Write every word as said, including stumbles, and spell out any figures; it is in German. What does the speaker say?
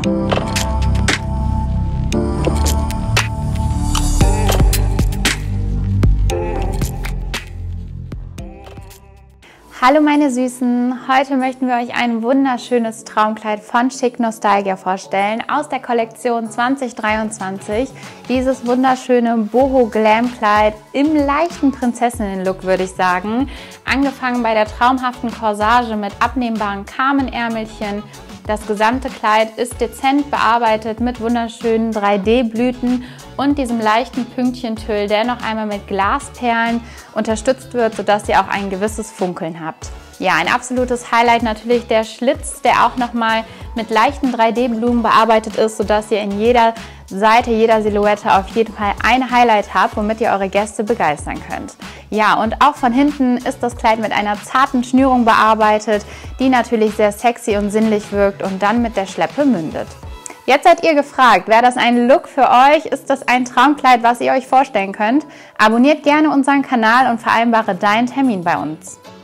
Hallo meine Süßen, heute möchten wir euch ein wunderschönes Traumkleid von Chic Nostalgia vorstellen aus der Kollektion zwanzig dreiundzwanzig. Dieses wunderschöne Boho Glam Kleid im leichten Prinzessinnen-Look, würde ich sagen. Angefangen bei der traumhaften Corsage mit abnehmbaren Carmen-Ärmelchen. Das gesamte Kleid ist dezent bearbeitet mit wunderschönen drei D Blüten und diesem leichten Pünktchentüll, der noch einmal mit Glasperlen unterstützt wird, sodass ihr auch ein gewisses Funkeln habt. Ja, ein absolutes Highlight natürlich der Schlitz, der auch nochmal mit leichten drei D Blumen bearbeitet ist, sodass ihr in jeder Seite, jeder Silhouette auf jeden Fall ein Highlight habt, womit ihr eure Gäste begeistern könnt. Ja, und auch von hinten ist das Kleid mit einer zarten Schnürung bearbeitet, die natürlich sehr sexy und sinnlich wirkt und dann mit der Schleppe mündet. Jetzt seid ihr gefragt, wäre das ein Look für euch? Ist das ein Traumkleid, was ihr euch vorstellen könnt? Abonniert gerne unseren Kanal und vereinbare deinen Termin bei uns.